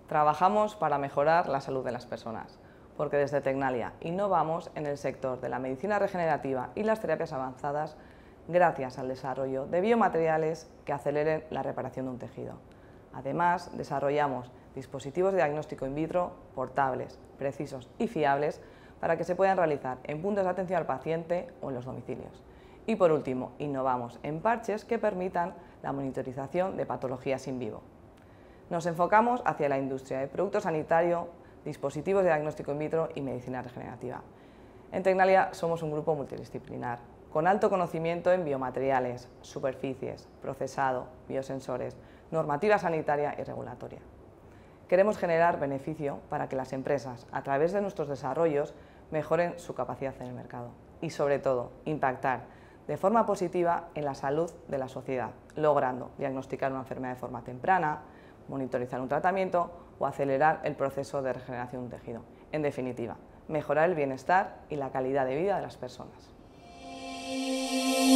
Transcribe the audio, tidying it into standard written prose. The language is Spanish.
Trabajamos para mejorar la salud de las personas, porque desde Tecnalia innovamos en el sector de la medicina regenerativa y las terapias avanzadas gracias al desarrollo de biomateriales que aceleren la reparación de un tejido. Además, desarrollamos dispositivos de diagnóstico in vitro portables, precisos y fiables para que se puedan realizar en puntos de atención al paciente o en los domicilios. Y por último, innovamos en parches que permitan la monitorización de patologías in vivo. Nos enfocamos hacia la industria de producto sanitario, dispositivos de diagnóstico in vitro y medicina regenerativa. En Tecnalia somos un grupo multidisciplinar, con alto conocimiento en biomateriales, superficies, procesado, biosensores, normativa sanitaria y regulatoria. Queremos generar beneficio para que las empresas, a través de nuestros desarrollos, mejoren su capacidad en el mercado y, sobre todo, impactar de forma positiva en la salud de la sociedad, logrando diagnosticar una enfermedad de forma temprana, monitorizar un tratamiento o acelerar el proceso de regeneración de un tejido. En definitiva, mejorar el bienestar y la calidad de vida de las personas.